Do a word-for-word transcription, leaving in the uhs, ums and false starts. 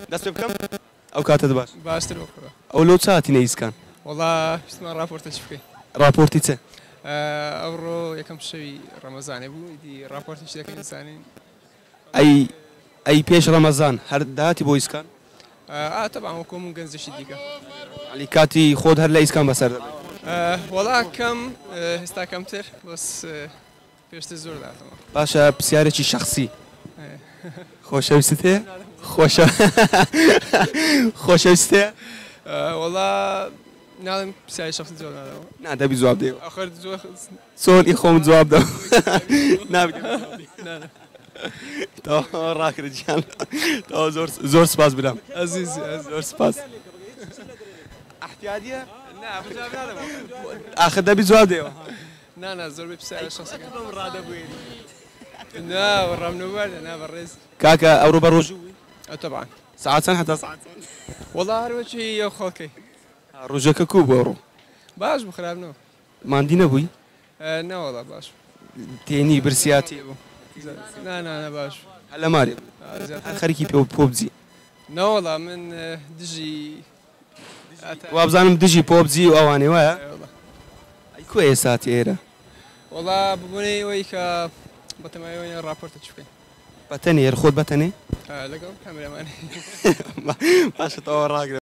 دەست پێ بکەم ئەو کاتت باش باشتر بکڕە ئەو لەو چاتی نەیسکان وەڵا پێشمان راپۆرتە چ بکەین راپۆرتی چە ئەوڕۆ یەکەم شەوی ڕەمەزانێ بوو ئیدی راپۆرتیش دەکەین ئینسانین ئەی ئەی پێش ڕەمەزان هەر داهاتی بۆ ئیسکان ئا تەبعا وەکو من گەنجەشی دیکە علی کاتی خۆت هەر لە ئیسکان بەسەر دەبێت وەڵا کەم هێستا کەمتر بەس پێشتر زۆر داتەوە باشە پرسیارێکی شەخسی خۆشەویستت هەیە خۆشە خۆشەویست هەیە وەڵا ناڵێم پرسیاری شەخسی زۆر نادەوە نا دەبی جواب دێ ئەخر زۆر چۆن خۆم جواب دەم تەواو ڕاکرد گیان تەواو زۆر زۆر سپاس برام عەزیز زۆر سپاس احتیاجیە نا بجواب نادەم ئاخر دەبی جواب دێەوە نا نا زۆر بێ پرسیارە شەخسەکە نا ڕامنەوەردە نا بەڕێز کاکە ئەوڕۆ بە ڕۆژوو طبعا ساعات چەند هەتا ساعات وەڵا هەروەچی ئەو خەڵکەی ڕۆژەکە کوو بۆ ڕۆ باش بوو خراپنەوە ماندی نەبووی نەوەڵا باش تێنی برسیاتی بوو نا نا نا باش هەر لە مارێ هەر خەریکی پێ پۆ بجی نەوەڵا من دژی وابزانم دژی پۆ بجی و ئەوانێ وایە ئەی کوێ ئێساتی ئێرە وەڵا ببوونەی ئەوەی کە بەتەمایەوەی راپۆرتە چ بکەین بەتەنێ هێر خۆت بەتەنێ لەگەڵ کامێرەمانی باشە تەواو ڕاگرە